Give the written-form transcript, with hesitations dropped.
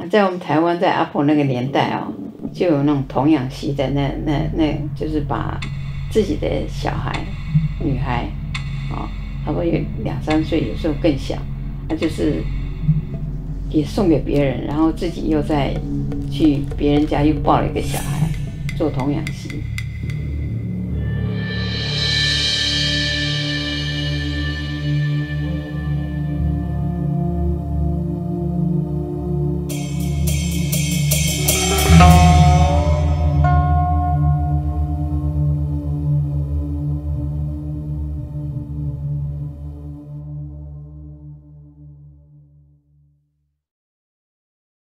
在我们台湾，在阿婆那个年代哦，就有那种童养媳的那就是把自己的小孩、女孩，哦，差不多有2、3岁，有时候更小，那就是也送给别人，然后自己又再去别人家又抱了一个小孩做童养媳。